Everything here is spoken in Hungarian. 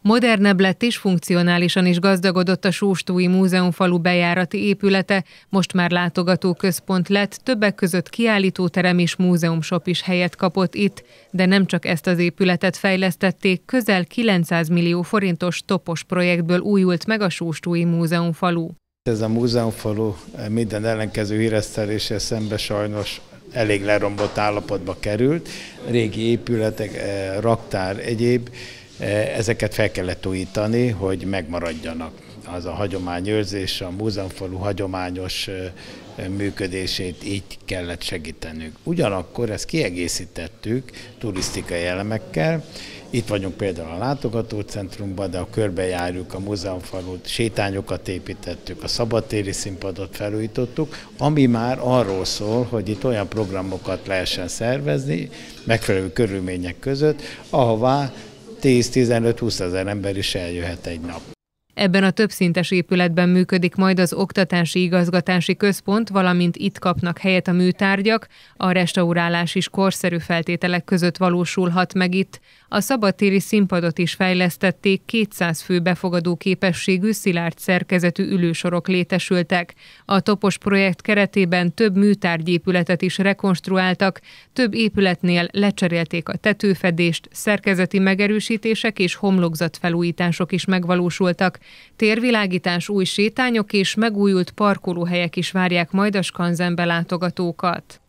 Modernebb lett és funkcionálisan is gazdagodott a Sóstói Múzeumfalu bejárati épülete, most már látogatóközpont lett, többek között kiállítóterem és múzeumshop is helyet kapott itt, de nem csak ezt az épületet fejlesztették, közel 900 millió forintos topos projektből újult meg a Sóstói Múzeumfalu. Ez a múzeumfalu minden ellenkező híreszteléssel szembe sajnos elég leromlott állapotba került. Régi épületek, raktár, egyéb, ezeket fel kellett újítani, hogy megmaradjanak. Az a hagyományőrzés, a múzeumfalu hagyományos működését így kellett segítenünk. Ugyanakkor ezt kiegészítettük turisztikai elemekkel. Itt vagyunk például a látogatócentrumban, de a körbejárjuk a múzeumfalut, sétányokat építettük, a szabadtéri színpadot felújítottuk, ami már arról szól, hogy itt olyan programokat lehessen szervezni, megfelelő körülmények között, ahová 10-15-20 ezer ember is eljöhet egy nap. Ebben a többszintes épületben működik majd az Oktatási Igazgatási Központ, valamint itt kapnak helyet a műtárgyak, a restaurálás is korszerű feltételek között valósulhat meg itt. A szabadtéri színpadot is fejlesztették, 200 fő befogadó képességű, szilárd szerkezetű ülősorok létesültek. A topos projekt keretében több műtárgyépületet is rekonstruáltak, több épületnél lecserélték a tetőfedést, szerkezeti megerősítések és homlokzatfelújítások is megvalósultak. Térvilágítás, új sétányok és megújult parkolóhelyek is várják majd a skanzenbe látogatókat.